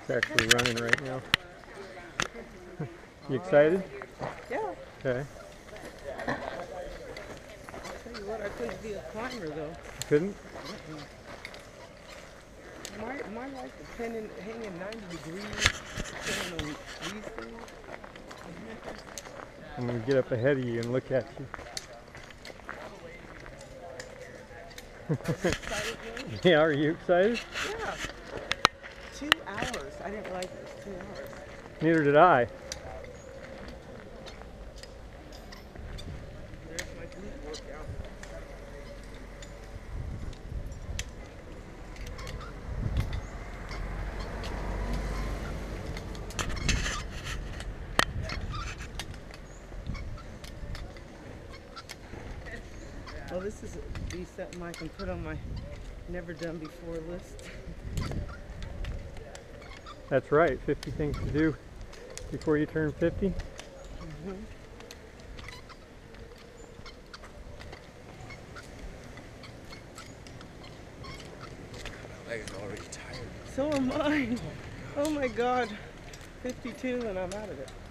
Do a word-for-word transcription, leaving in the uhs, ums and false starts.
It's actually running right now. You excited? Yeah. Okay. I'll tell you what, I couldn't be a climber though. You couldn't? Mm-mm. My, my life is hanging, hanging ninety degrees, depending on these things. I'm going to get up ahead of you and look at you. Excited, Yeah, are you excited? yeah. Two hours. I didn't realize it was two hours. Neither did I. There's my glute workout. Well, this is a be something I can put on my never done before list. That's right, fifty things to do before you turn fifty. Mm-hmm. My leg is already tired. So am I. Oh my God. fifty-two and I'm out of it.